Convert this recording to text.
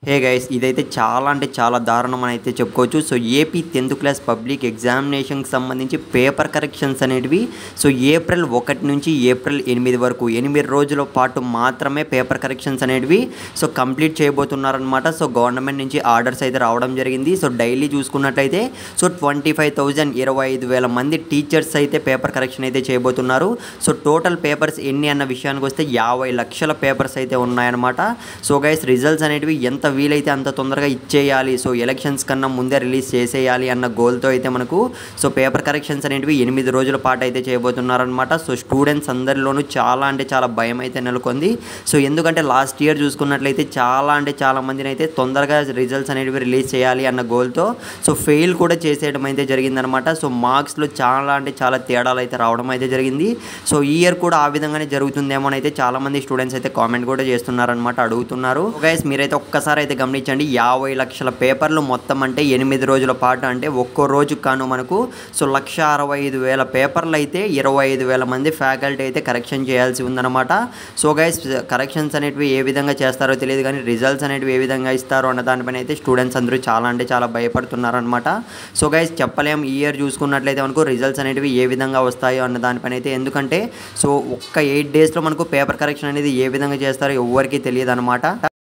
Hey guys ఇదైతే చాలా అంటే చాలా దారుణం అని అయితే చెప్పుకోవచ్చు. So AP 10th class public ఎగ్జామినేషన్కి సంబంధించి పేపర్ కరెక్షన్స్ అనేటివి సో ఏప్రిల్ 1 నుంచి ఏప్రిల్ 8 వరకు 8 రోజుల పాటు మాత్రమే పేపర్ కరెక్షన్స్ అనేటివి సో కంప్లీట్ చేయబోతున్నారనమాట. సో గవర్నమెంట్ నుంచి ఆర్డర్స్ అయితే రావడం జరిగింది. సో డైలీ చూసుకున్నట్లయితే సో 25,000 25,000 మంది టీచర్స్ అయితే పేపర్ కరెక్షన్ అయితే చేయబోతున్నారు. సో టోటల్ పేపర్స్ ఎన్ని అన్న విషయానికి వస్తే 50 లక్షల పేపర్స్ అయితే ఉన్నాయన్నమాట. సో గైస్ రిజల్ట్స్ అనేటివి ఎంత వీలైతే అంత తొందరగా ఇచ్చేయాలి, సో ఎలక్షన్స్ కన్నా ముందే రిలీజ్ చేసేయాలి అన్న గోల్తో అయితే మనకు సో పేపర్ కరెక్షన్స్ అనేటివి 8 రోజుల పాటు అయితే చేయబోతున్నారనమాట. సో స్టూడెంట్స్ అందరిలోనూ చాలా అంటే చాలా భయం అయితే నెలకొంది. సో ఎందుకంటే లాస్ట్ ఇయర్ చూసుకున్నట్లయితే చాలా అంటే చాలా మందిని అయితే తొందరగా రిజల్ట్స్ అనేటివి రిలీజ్ చేయాలి అన్న గోల్తో సో ఫెయిల్ కూడా చేసేయడం అయితే జరిగిందనమాట. సో మార్క్స్లో చాలా అంటే చాలా తేడాలు అయితే రావడం అయితే జరిగింది. సో ఈ ఇయర్ కూడా ఆ విధంగానే జరుగుతుందేమో అయితే చాలామంది స్టూడెంట్స్ అయితే కామెంట్ కూడా చేస్తున్నారనమాట, అడుగుతున్నారు. గైస్ మీరైతే ఒక్కసారి అయితే గమనించండి, 50 లక్షల పేపర్లు మొత్తం అంటే 8 రోజుల పాటు అంటే ఒక్కో రోజు కాను మనకు సో 1,65,000 పేపర్లు అయితే 25,000 మంది ఫ్యాకల్టీ అయితే కరెక్షన్ చేయాల్సి ఉందన్నమాట. సో గైస్ కరెక్షన్స్ అనేటివి ఏ విధంగా చేస్తారో తెలియదు, కానీ రిజల్ట్స్ అనేటివి ఏ విధంగా ఇస్తారో అన్న దానిపైన అయితే స్టూడెంట్స్ అందరూ చాలా అంటే చాలా భయపడుతున్నారనమాట. సో గైస్ చెప్పలేం ఈ ఇయర్ చూసుకున్నట్లయితే మనకు రిజల్ట్స్ అనేటివి ఏ విధంగా వస్తాయో అన్న దానిపైన అయితే, ఎందుకంటే సో ఒక్క 8 డేస్లో మనకు పేపర్ కరెక్షన్ అనేది ఏ విధంగా చేస్తారో ఎవరికీ తెలియదు అనమాట.